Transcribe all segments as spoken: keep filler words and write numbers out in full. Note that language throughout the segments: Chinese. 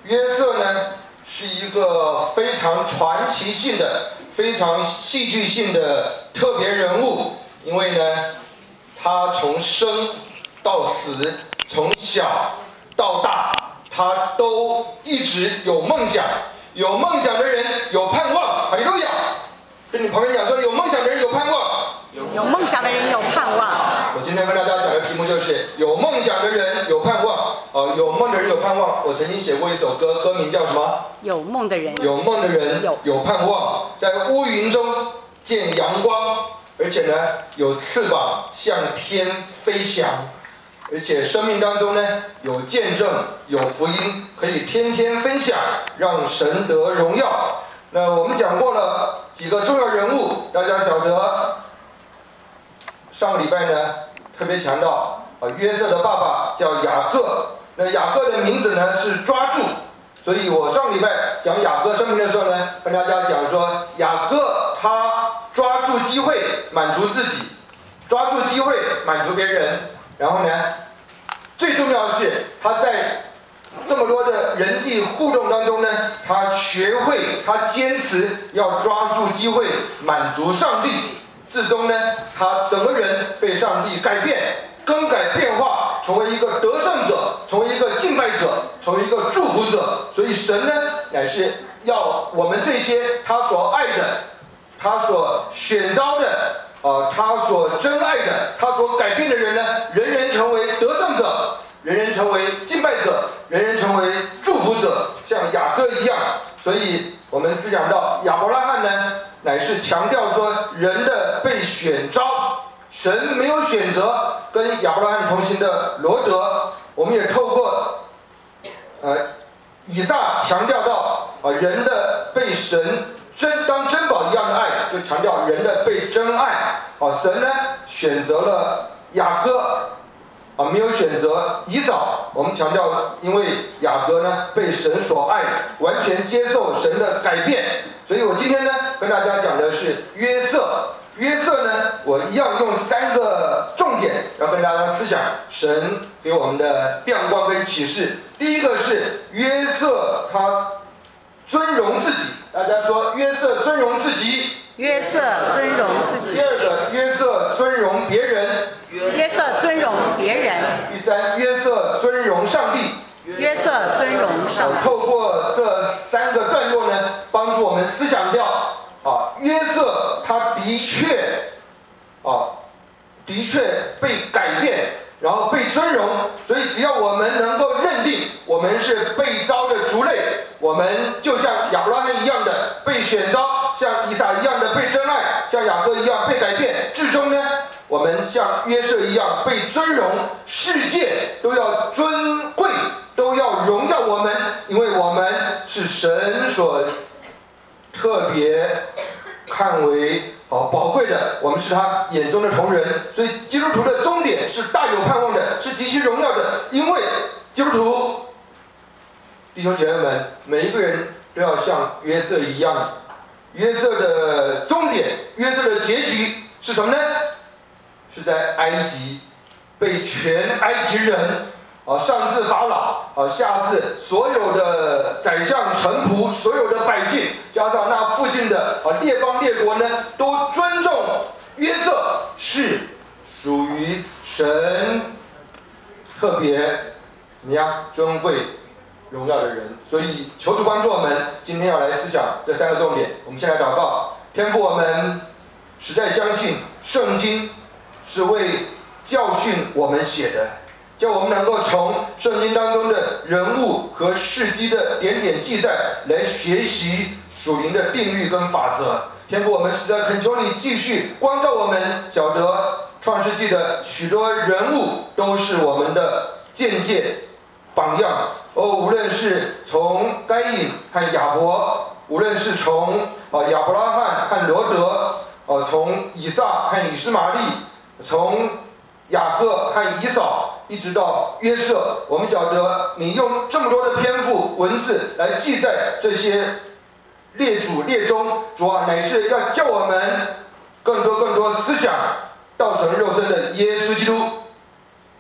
约瑟呢是一个非常传奇性的、非常戏剧性的特别人物，因为呢，他从生到死，从小到大，他都一直有梦想。有梦想的人有盼望，哈利路亚！跟你旁边讲说，有梦想的人有盼望。 有梦想的人有盼望。 我今天跟大家讲的题目就是有梦想的人有盼望。哦，有梦的人有盼望。我曾经写过一首歌，歌名叫什么？ 有梦的人。 有梦的人有有盼望，在乌云中见阳光，而且呢有翅膀向天飞翔，而且生命当中呢有见证，有福音，可以天天分享，让神得荣耀。那我们讲过了几个重要人物，大家晓得。上个礼拜呢，特别强调啊，约瑟的爸爸叫雅各，那雅各的名字呢是抓住，所以我上个礼拜讲雅各生平的时候呢，跟大家讲说，雅各他抓住机会满足自己，抓住机会满足别人，然后呢，最重要的是他在这么多的人际互动当中呢，他学会，他坚持要抓住机会满足上帝。最终呢，他整个人被上帝改变、更改、变化，成为一个得胜者，成为一个敬拜者，成为一个祝福者。所以神呢，乃是要我们这些他所爱的、他所选召的、呃，他所珍爱的、他所改变的人呢，人人成为得胜者，人人成为敬拜者，人人成为祝福者，像雅各一样。所以我们思想到亚伯拉罕呢。乃是强调说人的被选召，神没有选择跟亚伯拉罕同行的罗德，我们也透过呃以撒强调到啊、呃、人的被神珍当珍宝一样的爱，就强调人的被真爱。啊，神呢选择了雅各，啊没有选择以扫，我们强调因为雅各呢被神所爱，完全接受神的改变。所以我今天呢跟大家讲的是约瑟，约瑟呢我一样用三个重点要跟大家思想神给我们的亮光跟启示。第一个是约瑟他尊荣自己，大家说约瑟尊荣自己。 约瑟尊荣自己。 第二个约瑟尊荣别人。 约瑟尊荣别人。 第三约瑟尊荣上帝。 约瑟尊荣上帝。 透过这三个段落呢，帮助我们思想掉啊，约瑟他的确啊，的确被改变，然后被尊荣，所以只要我们能够认定我们是被召的族类，我们就像亚伯拉罕一样的被选召，像以撒一样的被真爱，像雅各一样被改变，至终呢，我们像约瑟一样被尊荣，世界都要尊贵。都要荣耀我们，因为我们是神所特别看为好宝贵的，我们是他眼中的同人。所以基督徒的终点是大有盼望的，是极其荣耀的，因为基督徒弟兄姐妹们，每一个人都要像约瑟一样。约瑟的终点，约瑟的结局是什么呢？是在埃及被全埃及人啊，上至法老，啊，下至所有的宰相、臣仆，所有的百姓，加上那附近的啊列邦列国呢，都尊重约瑟是属于神特别怎么样尊贵荣耀的人。所以求主帮助我们，今天要来思想这三个重点。我们先来祷告，天父，我们实在相信圣经是为教训我们写的。叫我们能够从圣经当中的人物和事迹的点点记载来学习属灵的定律跟法则。天父，我们实在恳求你继续光照我们，晓得创世纪的许多人物都是我们的见解榜样。哦，无论是从该隐和亚伯，无论是从啊亚伯拉罕和罗德，呃，从以撒和以实玛利，从雅各和以扫。一直到约瑟，我们晓得你用这么多的篇幅文字来记载这些列祖列宗，主啊，乃是要叫我们更多更多思想道成肉身的耶稣基督，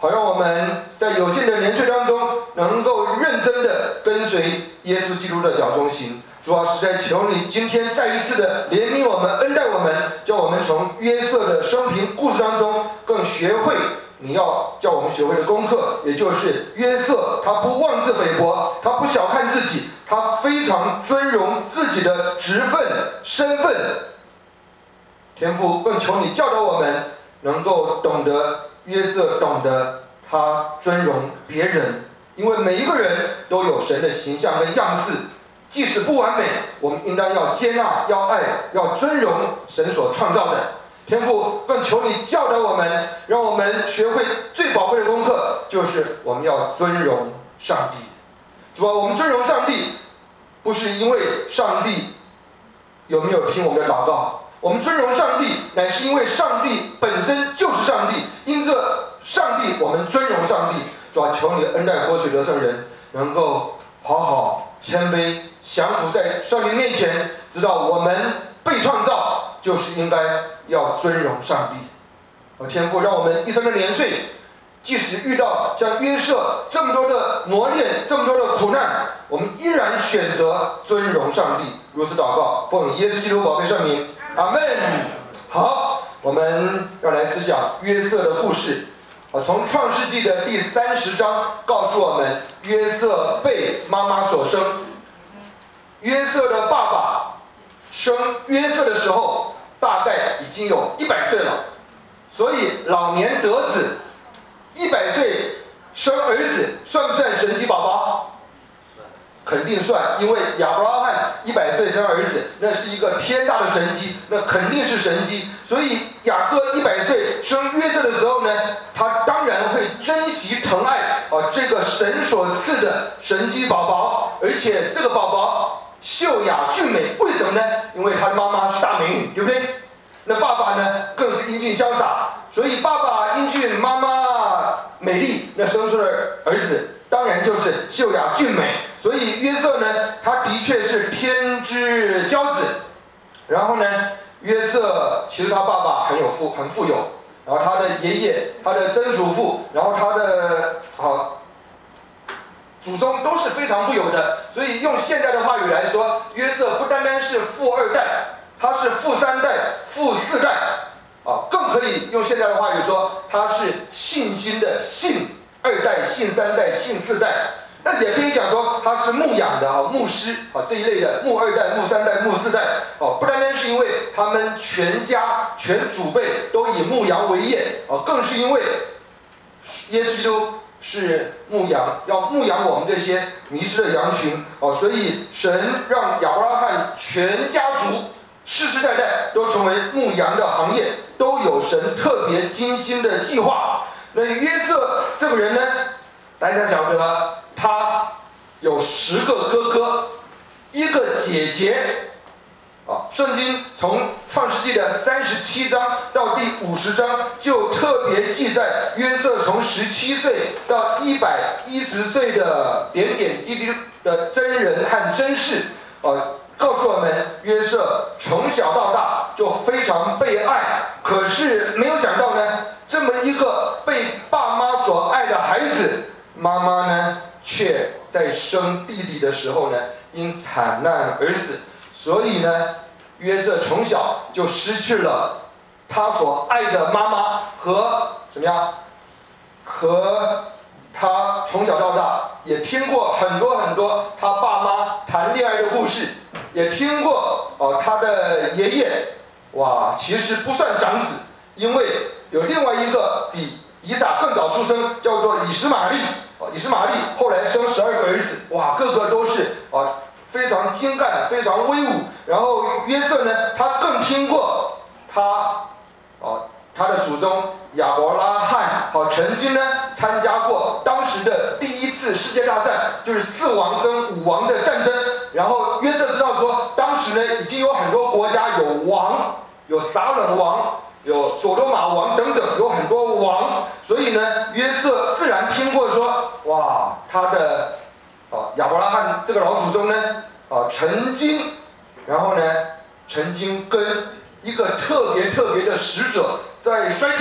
好让我们在有限的年岁当中，能够认真的跟随耶稣基督的脚中行。主啊，实在求你今天再一次的怜悯我们，恩待我们，叫我们从约瑟的生平故事当中，更学会你要叫我们学会的功课，也就是约瑟他不妄自菲薄，他不小看自己，他非常尊荣自己的职分身份。天父，更求你教导我们，能够懂得约瑟懂得他尊荣别人，因为每一个人都有神的形象跟样式，即使不完美，我们应当要接纳、要爱、要尊荣神所创造的。天父，更求你教导我们，让我们学会最宝贵的功课，就是我们要尊荣上帝。主啊，我们尊荣上帝，不是因为上帝有没有听我们的祷告，我们尊荣上帝，乃是因为上帝本身就是上帝，因着上帝，我们尊荣上帝。主啊，求你恩待活水得胜人，能够好好谦卑降服在上帝面前，知道我们被创造就是应该要尊荣上帝。哦，天父，让我们一生的年岁，即使遇到像约瑟这么多的磨练，这么多的苦难，我们依然选择尊荣上帝。如此祷告，奉耶稣基督宝贝圣名，阿门。好，我们要来思想约瑟的故事。啊，从创世纪的第三十章告诉我们，约瑟被妈妈所生。约瑟的爸爸生约瑟的时候，大概已经有一百岁了，所以老年得子，一百岁生儿子，算不算神奇宝宝？肯定算，因为亚伯拉罕一百岁生儿子，那是一个天大的神迹，那肯定是神迹。所以雅各一百岁生约瑟的时候呢，他当然会珍惜疼爱啊这个神所赐的神迹宝宝，而且这个宝宝秀雅俊美，为什么呢？因为他的妈妈是大美女，对不对？那爸爸呢，更是英俊潇洒，所以爸爸英俊，妈妈美丽，那生出的儿子当然就是秀雅俊美。所以约瑟呢，他的确是天之骄子。然后呢，约瑟其实他爸爸很有富，很富有，然后他的爷爷、他的曾祖父，然后他的好祖宗都是非常富有的。所以用现代的话语来说，约瑟不单单是富二代，他是富三代、富四代，啊，更可以用现在的话语说，他是信心的信二代、信三代、信四代。那也可以讲说他是牧养的啊，牧师啊这一类的牧二代、牧三代、牧四代哦，不单单是因为他们全家全祖辈都以牧羊为业哦，更是因为耶稣基督是牧羊，要牧养我们这些迷失的羊群哦，所以神让亚伯拉罕全家族世世代代都成为牧羊的行业，都有神特别精心的计划。那约瑟这个人呢，大家晓得他有十个哥哥，一个姐姐。啊，圣经从创世纪的三十七章到第五十章，就特别记载约瑟从十七岁到一百一十岁的点点滴滴的真人和真事。呃，告诉我们约瑟从小到大就非常被爱，可是没有想到呢，这么一个被爸妈所爱的孩子，妈妈呢却在生弟弟的时候呢因惨难而死。所以呢，约瑟从小就失去了他所爱的妈妈和怎么样？和他从小到大也听过很多很多他爸妈谈恋爱的故事，也听过哦他的爷爷，哇，其实不算长子，因为有另外一个比以撒更早出生，叫做以实玛利。哦，以实玛利后来生十二个儿子，哇，个个都是啊。非常精干，非常威武。然后约瑟呢，他更听过他，哦，他的祖宗亚伯拉罕，哦，曾经呢参加过当时的第一次世界大战，就是四王跟五王的战争。然后约瑟知道说，当时呢已经有很多国家有王，有撒冷王，有所多玛王等等，有很多王。所以呢，约瑟自然听过说，哇，他的。啊，亚伯拉罕这个老祖宗呢，啊，曾经，然后呢，曾经跟一个特别特别的使者在摔跤，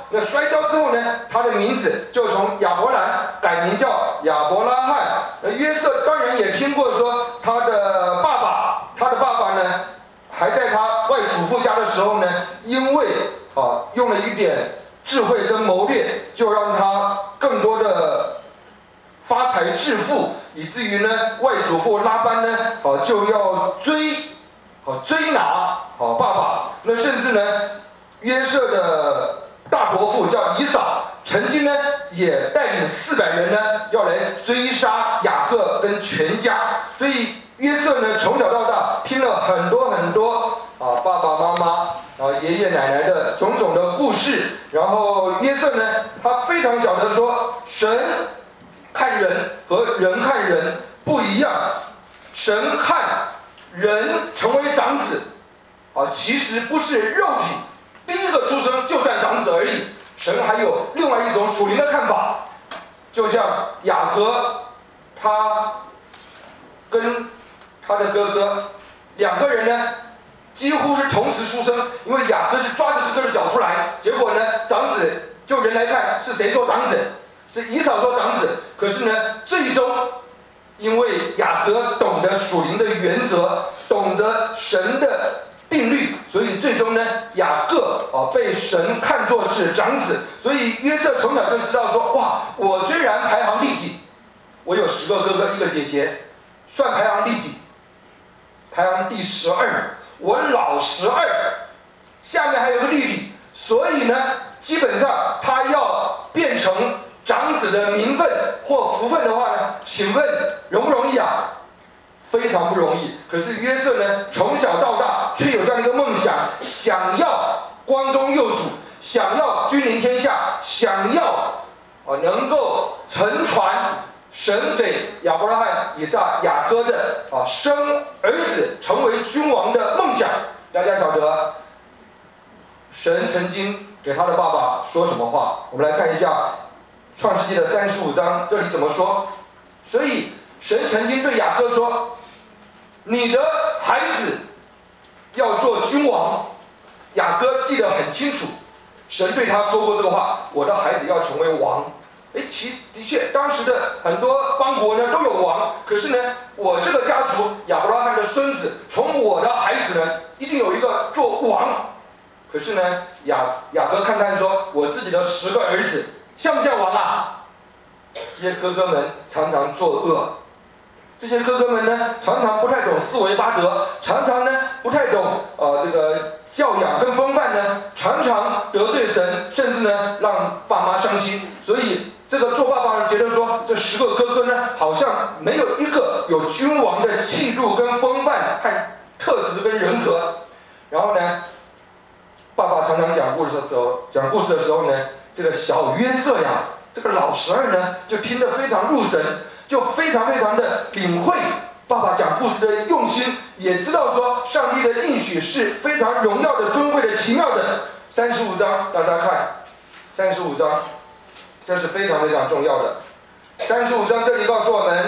那摔跤之后呢，他的名字就从亚伯兰改名叫亚伯拉罕。那约瑟当然也听过说他的爸爸，他的爸爸呢，还在他外祖父家的时候呢，因为啊用了一点智慧跟谋略，就让他更多的发财致富，以至于呢外祖父拉班呢，啊就要追，啊追拿啊爸爸。那甚至呢，约瑟的大伯父叫以扫，曾经呢也带领四百人呢要来追杀雅各跟全家。所以约瑟呢从小到大听了很多很多啊爸爸妈妈啊爷爷奶奶的种种的故事，然后约瑟呢他非常晓得说神看人和人看人不一样，神看人成为长子啊，其实不是肉体第一个出生就算长子而已，神还有另外一种属灵的看法。就像雅各，他跟他的哥哥两个人呢几乎是同时出生，因为雅各是抓着哥哥的脚出来，结果呢长子就人来看是谁说长子，是以扫说长子，可是呢最终因为雅各懂得属灵的原则，懂得神的定律，所以最终呢雅各啊被神看作是长子。所以约瑟从小就知道说，哇，我虽然排行第几，我有十个哥哥一个姐姐，算排行第几？排行第十二，我老十二，下面还有个弟弟，所以呢基本上他要变成长子的名分或福分的话呢，请问容不容易啊？非常不容易。可是约瑟呢，从小到大却有这样一个梦想，想要光宗佑祖，想要君临天下，想要啊能够承传神给亚伯拉罕、以撒、雅各的啊生儿子成为君王的梦想。大家晓得，神曾经给他的爸爸说什么话？我们来看一下创世纪的三十五章，这里怎么说？所以神曾经对雅各说，你的孩子要做君王。雅各记得很清楚，神对他说过这个话，我的孩子要成为王。哎，其的确当时的很多邦国呢都有王，可是呢我这个家族亚伯拉罕的孙子，从我的孩子呢一定有一个做王。可是呢雅雅各看看说，我自己的十个儿子像不像王啊？这些哥哥们常常作恶，这些哥哥们呢常常不太懂四维八德，常常呢不太懂呃这个教养跟风范呢，常常得罪神，甚至呢让爸妈伤心。所以这个做爸爸的觉得说，这十个哥哥呢好像没有一个有君王的气度跟风范和特质跟人格。然后呢爸爸常常讲故事的时候讲故事的时候呢，这个小约瑟呀，这个老十二呢就听得非常入神，就非常非常的领会爸爸讲故事的用心，也知道说上帝的应许是非常荣耀的、尊贵的、奇妙的。三十五章大家看，三十五章这是非常非常重要的。三十五章这里告诉我们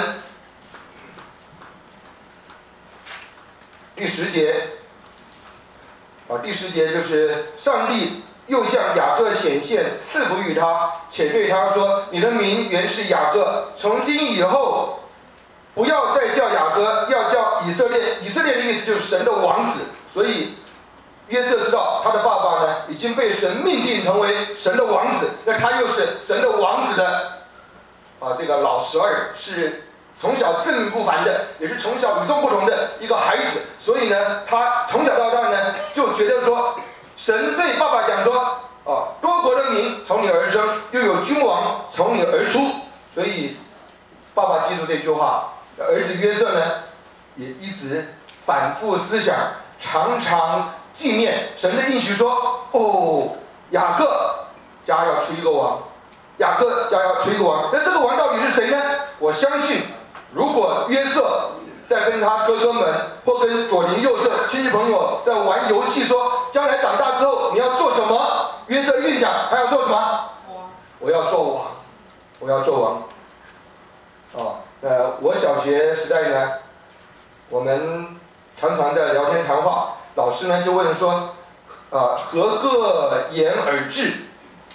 第十节啊，第十节就是上帝又向雅各显现，赐福于他，且对他说，你的名原是雅各，从今以后不要再叫雅各，要叫以色列。以色列的意思就是神的王子。所以约瑟知道他的爸爸呢已经被神命定成为神的王子，那他又是神的王子的啊这个老十二，是从小自命不凡的，也是从小与众不同的一个孩子。所以呢他从小到大呢就觉得说，神对爸爸讲说，啊多国的民从你而生，又有君王从你而出。所以爸爸记住这句话，儿子约瑟呢也一直反复思想，常常纪念神的应许说，哦雅各家要出一个王，雅各家要出一个王。那这个王到底是谁呢？我相信如果约瑟在跟他哥哥们或跟左邻右舍亲戚朋友在玩游戏，说将来长大之后你要做什么，约瑟一定讲他要做什么？我要做王，我要做王。哦，呃，我小学时代呢，我们常常在聊天谈话，老师呢就问说，啊、何个言而至？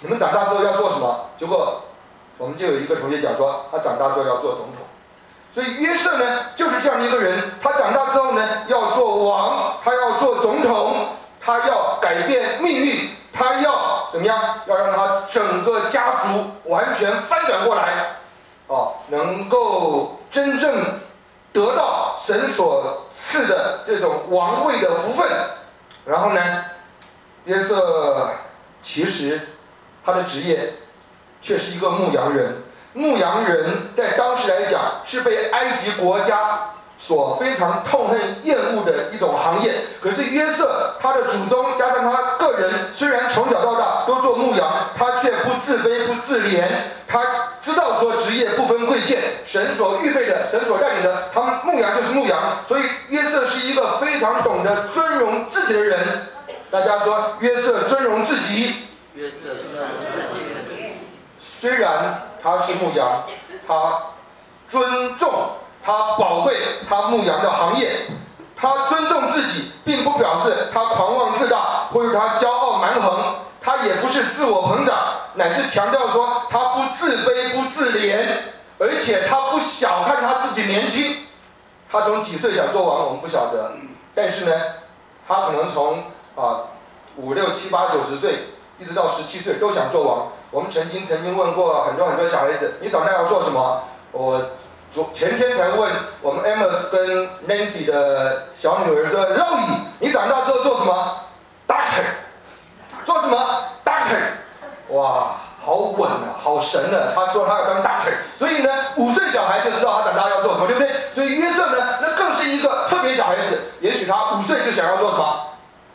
你们长大之后要做什么？结果我们就有一个同学讲说，他长大之后要做总统。所以约瑟呢，就是这样一个人。他长大之后呢，要做王，他要做总统，他要改变命运，他要怎么样？要让他整个家族完全翻转过来，啊，能够真正得到神所赐的这种王位的福分。然后呢，约瑟其实他的职业却是一个牧羊人。牧羊人在当时来讲是被埃及国家所非常痛恨厌恶的一种行业。可是约瑟他的祖宗加上他个人，虽然从小到大都做牧羊，他却不自卑不自怜，他知道说职业不分贵贱，神所预备的，神所带领的，他们牧羊就是牧羊。所以约瑟是一个非常懂得尊荣自己的人。大家说约瑟尊荣自己。 约瑟尊荣自己。 虽然他是牧羊，他尊重、他宝贵他牧羊的行业，他尊重自己，并不表示他狂妄自大，或者他骄傲蛮横，他也不是自我膨胀，乃是强调说他不自卑、不自怜，而且他不小看他自己年轻。他从几岁想做王，我们不晓得，但是呢，他可能从啊五六七八九十岁，一直到十七岁都想做王。我们曾经曾经问过很多很多小孩子，你长大要做什么？我昨前天才问我们 Amos 跟 Nancy 的小女儿说 ，Zoe， 你长大之后做什么 ？Doctor， 做什么 ？Doctor， 哇，好稳啊，好神啊！他说他要当 Doctor， 所以呢，五岁小孩就知道他长大要做什么，对不对？所以约瑟呢，那更是一个特别小孩子，也许他五岁就想要做什么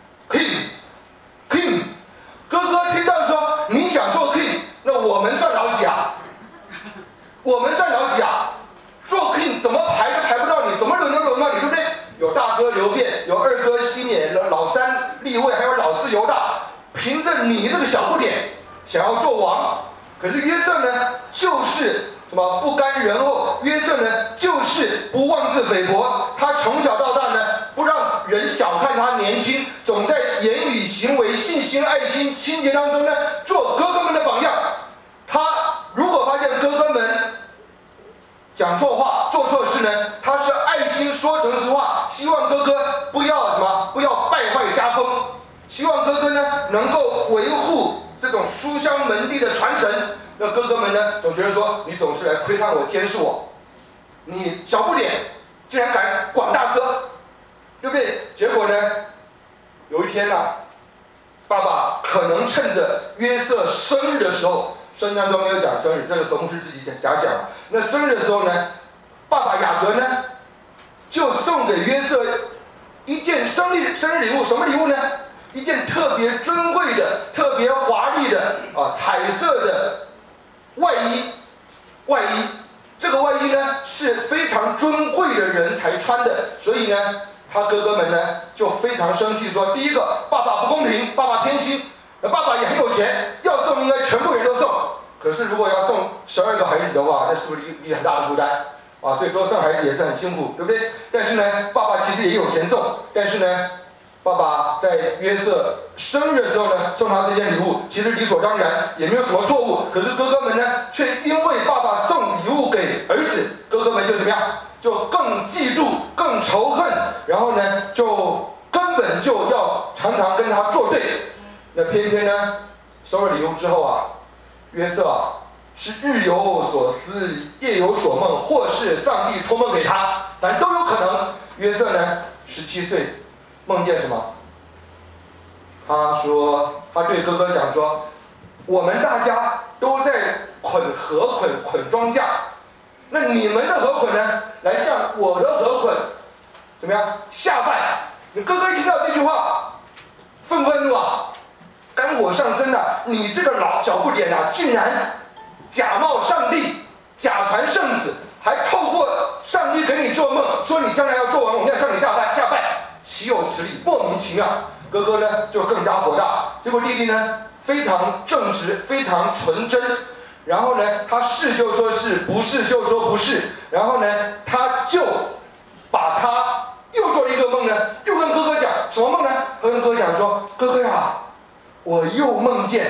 ？King，King， 哥哥听到说你想做 King， 那我们算老几啊？我们算老几啊？做 King 怎么排都排不到你，怎么轮都轮不到你，对不对？有大哥刘辩，有二哥西缅，老三立位，还有老四犹大，凭着你这个小不点想要做王，可是约瑟呢，就是什么不甘人后，约瑟呢就是不妄自菲薄，他从小到大呢不让人小看他年轻，总在言语行为、信心、爱心、清洁当中呢做哥哥们的榜样。他如果发现哥哥们讲错话、做错事呢，他是爱心说诚实话，希望哥哥不要什么，不要败坏家风，希望哥哥呢能够维护这种书香门第的传承。那哥哥们呢总觉得说，你总是来窥探我、监视我，你小不点竟然敢管大哥，对不对？结果呢，有一天呢、啊，爸爸可能趁着约瑟生日的时候。圣经当中没有讲生日，这个和牧师自己假想。那生日的时候呢，爸爸雅各呢，就送给约瑟一件生日生日礼物，什么礼物呢？一件特别尊贵的、特别华丽的啊彩色的外衣。外衣，这个外衣呢是非常尊贵的人才穿的，所以呢，他哥哥们呢就非常生气，说：第一个，爸爸不公平，爸爸偏心。那爸爸也很有钱，要送应该全部人都送。可是如果要送十二个孩子的话，那是不是一很大的负担啊？所以多生孩子也是很辛苦，对不对？但是呢，爸爸其实也有钱送，但是呢，爸爸在约瑟生日的时候呢，送他这件礼物，其实理所当然，也没有什么错误。可是哥哥们呢，却因为爸爸送礼物给儿子，哥哥们就怎么样？就更嫉妒、更仇恨，然后呢，就根本就要常常跟他作对。那偏偏呢，收了礼物之后啊，约瑟啊是日有所思，夜有所梦，或是上帝托梦给他，反正都有可能。约瑟呢，十七岁，梦见什么？他说，他对哥哥讲说，我们大家都在捆禾捆捆庄稼，那你们的禾捆呢，来向我的禾捆怎么样下拜？你哥哥一听到这句话，愤愤怒啊！肝火上升了，你这个老小不点啊，竟然假冒上帝，假传圣旨，还透过上帝给你做梦，说你将来要做王，我们要向你下拜，下拜，岂有此理，莫名其妙。哥哥呢就更加火大，结果弟弟呢非常正直，非常纯真，然后呢他是就说是，不是就说不是，然后呢他就把他又做了一个梦呢，又跟哥哥讲什么梦呢？跟哥哥讲说，哥哥呀。我又梦见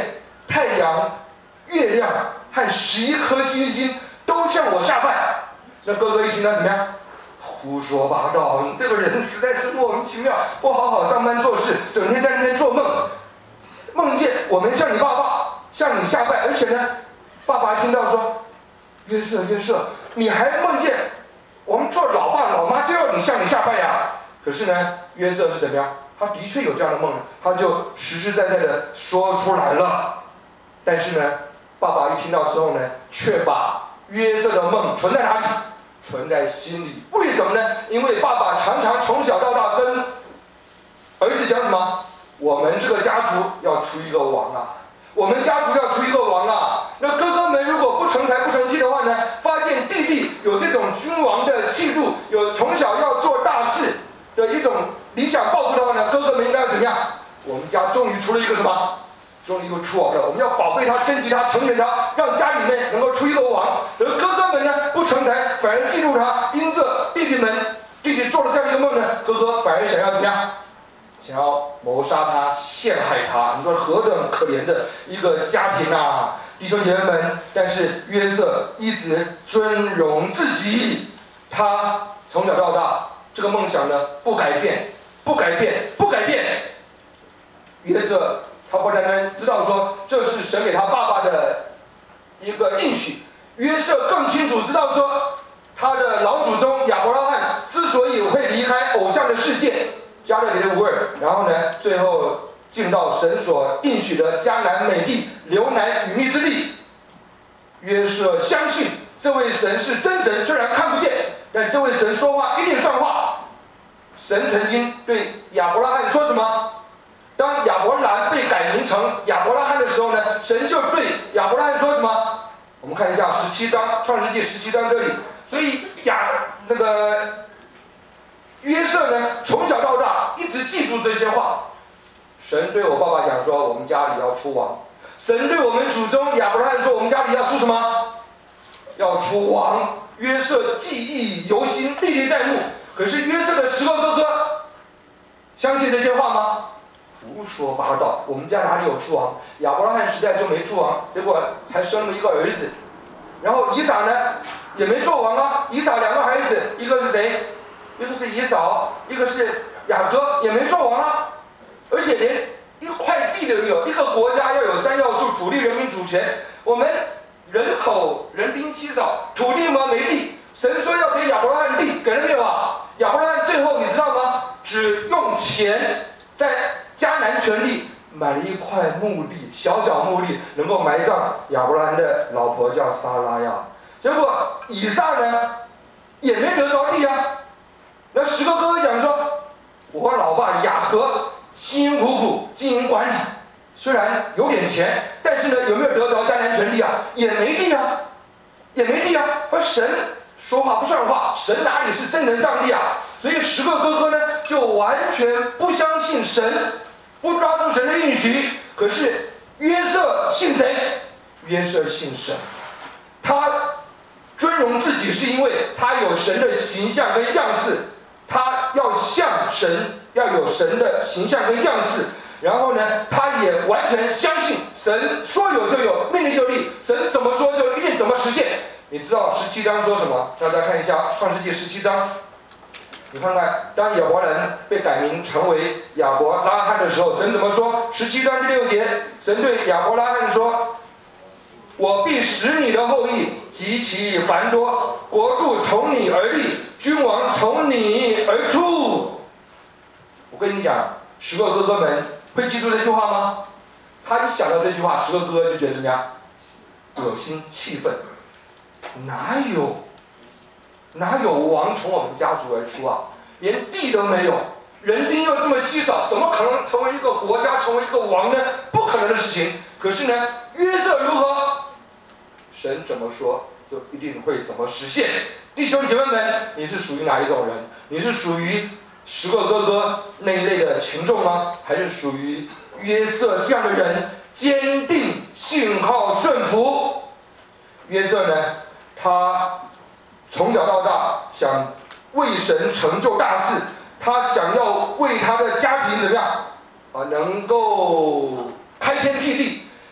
太阳、月亮和十一颗星星都向我下拜。那哥哥一听他怎么样？胡说八道！你这个人实在是莫名其妙，不好好上班做事，整天在那边做梦，梦见我们向你爸爸向你下拜，而且呢，爸爸听到说，约瑟约瑟，你还梦见我们做老爸老妈都要你向你下拜呀？可是呢，约瑟是怎么样？他的确有这样的梦，他就实实在在的说出来了。但是呢，爸爸一听到之后呢，却把约瑟的梦存在哪里？存在心里。为什么呢？因为爸爸常常从小到大跟儿子讲什么？我们这个家族要出一个王啊！我们家族要出一个王啊！那哥哥们如果不成才不成器的话呢，发现弟弟有这种君王的气度，有从小要做大事的一种理想抱负的话呢，哥哥们应该要怎么样？我们家终于出了一个什么？终于又出王了，我们要宝贝他、升级他、成全他，让家里面能够出一个王。而哥哥们呢，不成才，反而嫉妒他，因着弟弟们弟弟做了这样一个梦呢，哥哥反而想要怎么样？想要谋杀他、陷害他。你说何等可怜的一个家庭啊，弟兄姐妹们！但是约瑟一直尊荣自己，他从小到大这个梦想呢不改变，不改变，不改变。约瑟。他不单单知道说这是神给他爸爸的一个应许，约瑟更清楚知道说他的老祖宗亚伯拉罕之所以会离开偶像的世界加勒底的乌尔，然后呢最后进到神所应许的迦南美地，流奶与蜜之地。约瑟相信这位神是真神，虽然看不见，但这位神说话一定算话。神曾经对亚伯拉罕说什么？当亚伯兰被改名成亚伯拉罕的时候呢，神就对亚伯拉罕说什么？我们看一下十七章，创世纪十七章这里。所以亚那个约瑟呢，从小到大一直记住这些话。神对我爸爸讲说，我们家里要出王。神对我们祖宗亚伯拉罕说，我们家里要出什么？要出王。约瑟记忆犹新，历历在目。可是约瑟的十个哥哥相信这些话吗？胡说八道！我们家哪里有出王？亚伯拉罕时代就没出王，结果才生了一个儿子。然后以撒呢，也没做王啊。以撒两个孩子，一个是谁？一个是以扫，一个是雅各，也没做王啊。而且连一块地都没有。一个国家要有三要素：土地、人民、主权。我们人口人丁稀少，土地嘛没地。神说要给亚伯拉罕地，给了没有啊？亚伯拉罕最后你知道吗？只用钱在迦南全地买了一块墓地，小小墓地，能够埋葬亚伯拉罕的老婆叫撒拉呀。结果以撒呢，也没得着地啊。那十个哥哥讲说，我老爸雅各辛辛苦苦经营管理，虽然有点钱，但是呢，有没有得着迦南全地啊？也没地啊，也没地啊。而神说话不算话，神哪里是真神上帝啊？所以十个哥哥呢，就完全不相信神。不抓住神的应许。可是约瑟信谁？约瑟信神。他尊荣自己是因为他有神的形象跟样式，他要像神，要有神的形象跟样式。然后呢，他也完全相信神说有就有，命令就立，神怎么说就一定怎么实现。你知道十七章说什么？大家看一下创世纪十七章。你看看，当亚伯兰被改名成为亚伯拉罕的时候，神怎么说？十七章第六节，神对亚伯拉罕说：“我必使你的后裔极其繁多，国度从你而立，君王从你而出。”我跟你讲，十个哥哥们会记住这句话吗？他一想到这句话，十个哥哥就觉得怎么样？恶心气愤，哪有？哪有王从我们家族而出啊？连地都没有，人丁又这么稀少，怎么可能成为一个国家，成为一个王呢？不可能的事情。可是呢，约瑟如何？神怎么说，就一定会怎么实现。弟兄姐妹们，你是属于哪一种人？你是属于十个哥哥那一类的群众吗？还是属于约瑟这样的人，坚定信靠顺服？约瑟呢，他从小到大想为神成就大事，他想要为他的家庭怎么样啊，能够开天辟地。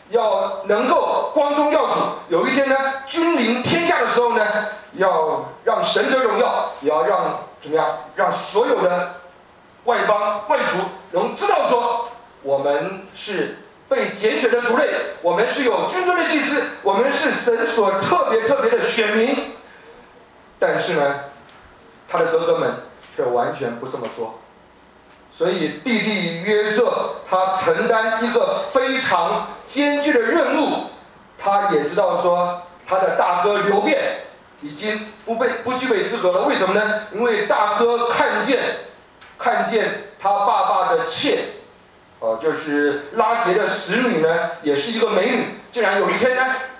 要能够光宗耀祖。有一天呢，君临天下的时候呢，要让神得荣耀，也要让怎么样，让所有的外邦外族能知道说，我们是被拣选的族类，我们是有君尊的祭司，我们是神所特别特别的选民。但是呢，他的哥哥们却完全不这么说。所以弟弟约瑟他承担一个非常艰巨的任务，他也知道说他的大哥流便已经不被不具备资格了。为什么呢？因为大哥看见看见他爸爸的妾，呃，就是拉结的使女呢，也是一个美女。竟然有一天呢，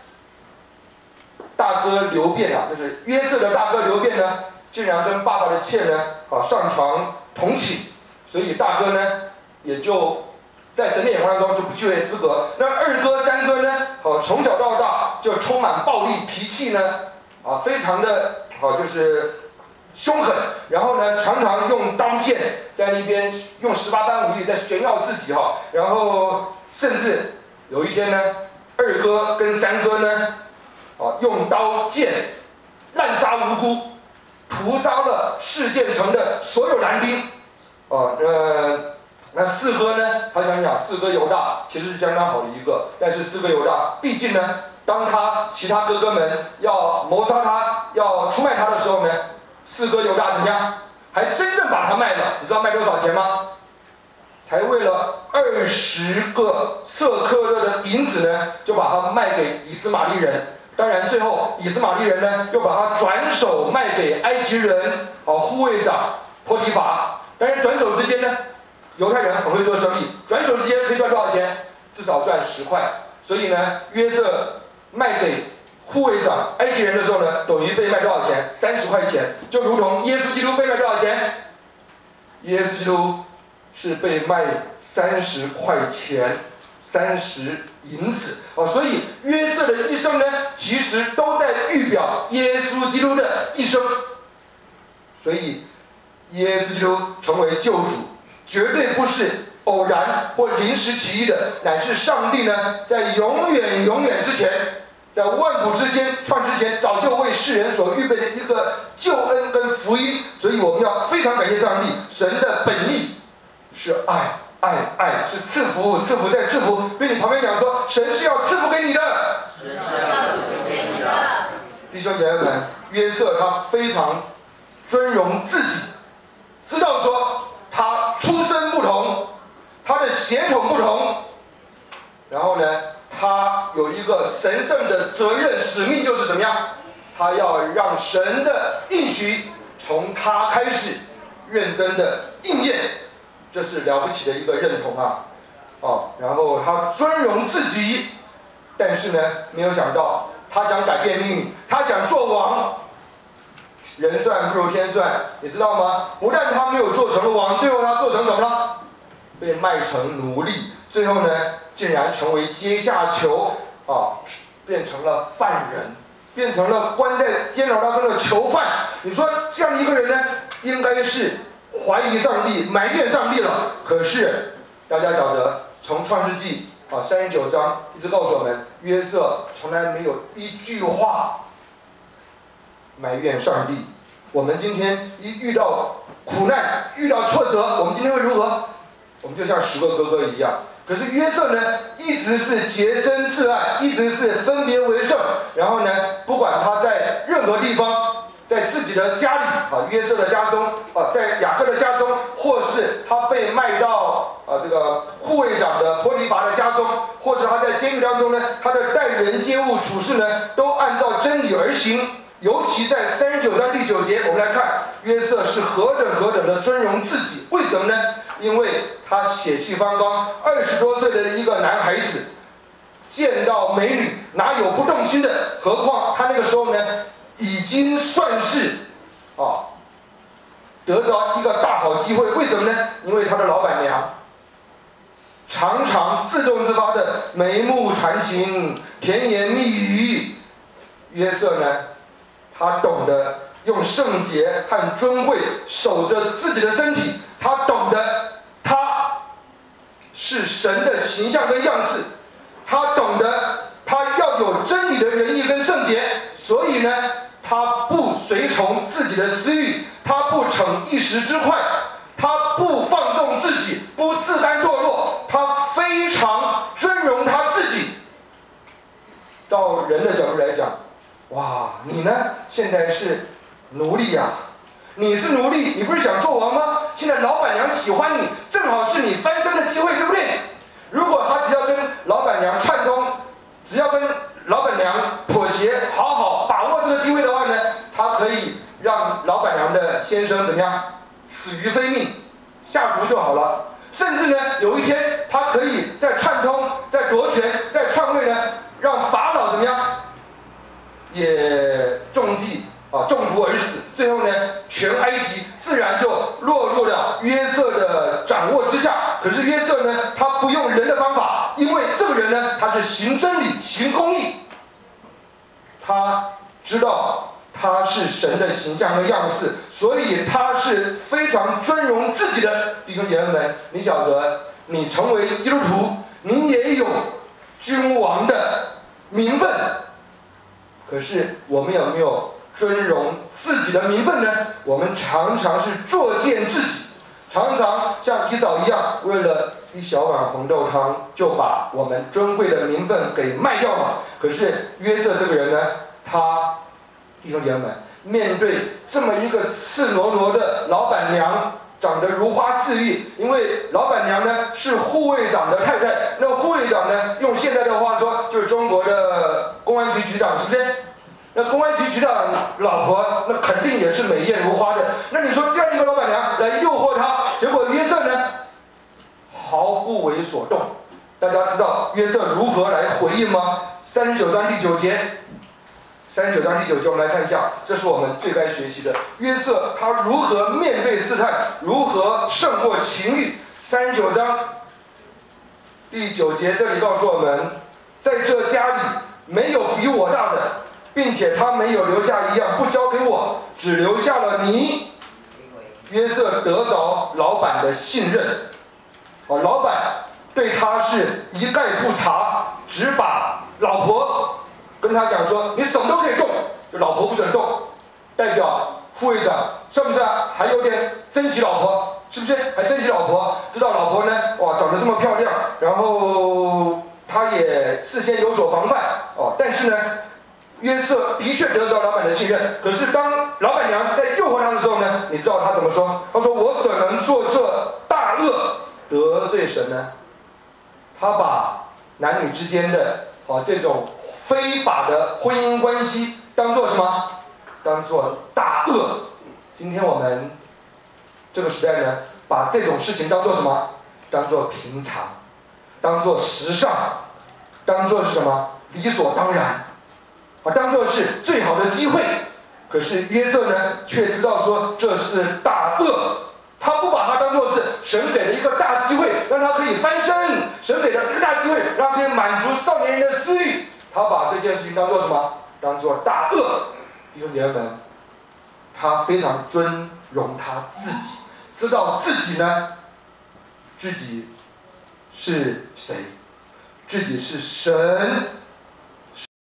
大哥流便啊，就是约瑟的大哥流便呢，竟然跟爸爸的妾呢，啊上床同寝。所以大哥呢，也就在神的眼光当中就不具备资格。那二哥、三哥呢，好从小到大就充满暴力，脾气呢，啊非常的好，就是凶狠。然后呢，常常用刀剑在那边用十八般武艺在炫耀自己哈。然后甚至有一天呢，二哥跟三哥呢，啊用刀剑滥杀无辜，屠杀了事件城的所有男丁。哦，呃，那四哥呢？他想想，四哥犹大其实是相当好的一个，但是四哥犹大，毕竟呢，当他其他哥哥们要谋杀他、要出卖他的时候呢，四哥犹大怎么样？还真正把他卖了。你知道卖多少钱吗？才为了二十个舍客勒的银子呢，就把他卖给以斯玛利人。当然，最后以斯玛利人呢，又把他转手卖给埃及人，哦，护卫长波提乏。但是转手之间呢，犹太人很会做生意，转手之间可以赚多少钱？至少赚十块。所以呢，约瑟卖给护卫长埃及人的时候呢，等于被卖多少钱？三十块钱。就如同耶稣基督被卖多少钱？耶稣基督是被卖三十块钱，三十银子哦。所以约瑟的一生呢，其实都在预表耶稣基督的一生。所以耶稣基督成为救主，绝对不是偶然或临时起意的，乃是上帝呢，在永远永远之前，在万古之先创之前，早就为世人所预备的一个救恩跟福音。所以我们要非常感谢上帝，神的本意是爱，爱，爱是赐福，赐福再赐福。对你旁边讲说，神是要赐福给你的， 神是要赐福给你的。 弟兄姐妹们，约瑟他非常尊荣自己。知道说他出身不同，他的血统不同，然后呢，他有一个神圣的责任使命，就是怎么样？他要让神的应许从他开始认真的应验，这是了不起的一个认同啊！哦，然后他尊荣自己，但是呢，没有想到他想改变命运，他想做王。人算不如天算，你知道吗？不但他没有做成了王，最后他做成什么了？被卖成奴隶，最后呢，竟然成为阶下囚啊，变成了犯人，变成了关在监牢当中的囚犯。你说这样一个人呢，应该是怀疑上帝、埋怨上帝了。可是大家晓得，从创世纪啊三十九章一直告诉我们，约瑟从来没有一句话埋怨上帝。我们今天一遇到苦难、遇到挫折，我们今天会如何？我们就像十个哥哥一样。可是约瑟呢，一直是洁身自爱，一直是分别为圣。然后呢，不管他在任何地方，在自己的家里啊，约瑟的家中啊，在雅各的家中，或是他被卖到啊这个护卫长的波提乏的家中，或是他在监狱当中呢，他的待人接物处事呢，都按照真理而行。尤其在三十九章第九节，我们来看约瑟是何等何等的尊荣自己。为什么呢？因为他血气方刚，二十多岁的一个男孩子，见到美女哪有不动心的？何况他那个时候呢，已经算是啊得着一个大好机会。为什么呢？因为他的老板娘常常自动自发的眉目传情、甜言蜜语。约瑟呢，他懂得用圣洁和尊贵守着自己的身体，他懂得他是神的形象跟样式， 他懂得他要有真理的仁义跟圣洁，所以呢，他不随从自己的私欲，他不逞一时之快，他不放纵自己，不自甘堕落，他非常尊荣他自己。照人的角度来讲，哇，你呢？现在是奴隶呀、啊，你是奴隶，你不是想做王吗？现在老板娘喜欢你，正好是你翻身的机会，对不对？如果他只要跟老板娘串通，只要跟老板娘妥协，好好把握这个机会的话呢，他可以让老板娘的先生怎么样，死于非命，下毒就好了。甚至呢，有一天他可以在串通、在夺权、在篡位呢，让法老怎么样，也中计啊，中毒而死。最后呢，全埃及自然就落入了约瑟的掌握之下。可是约瑟呢，他不用人的方法，因为这个人呢，他是行真理、行公义，他知道他是神的形象和样式，所以他是非常尊荣自己的。弟兄姐妹们，你晓得，你成为基督徒，你也有君王的名分，可是我们有没有尊荣自己的名分呢？我们常常是作践自己，常常像以扫一样，为了一小碗红豆汤就把我们尊贵的名分给卖掉了。可是约瑟这个人呢，他弟兄姐妹们，面对这么一个赤裸裸的老板娘，长得如花似玉，因为老板娘呢是护卫长的太太，那护卫长呢，用现在的话说就是中国的公安局局长，是不是？那公安局局长老婆那肯定也是美艳如花的。那你说这样一个老板娘来诱惑他，结果约瑟呢毫不为所动。大家知道约瑟如何来回应吗？三十九章第九节。三十九章第九节，我们来看一下，这是我们最该学习的。约瑟他如何面对试探，如何胜过情欲。三十九章第九节，这里告诉我们，在这家里没有比我大的，并且他没有留下一样不交给我，只留下了你。约瑟得着老板的信任，啊，老板对他是一概不查，只把老婆跟他讲说，你什么都可以动，就老婆不准动，代表副会长是不是还有点珍惜老婆？是不是还珍惜老婆？知道老婆呢，哇，长得这么漂亮，然后他也事先有所防范哦。但是呢，约瑟的确得到老板的信任。可是当老板娘在诱惑他的时候呢，你知道他怎么说？他说：“我怎能做这大恶得罪神呢？”他把男女之间的哦这种非法的婚姻关系当做什么？当做大恶。今天我们这个时代呢，把这种事情当做什么？当做平常，当做时尚，当做是什么？理所当然，啊，当做是最好的机会。可是约瑟呢，却知道说这是大恶。他不把它当作是神给的一个大机会，让他可以翻身。神给的一个大机会，让他可以满足少年人的私欲。他把这件事情当作什么？当作大恶。弟兄姐妹们，他非常尊荣他自己，知道自己呢，自己是谁？自己是神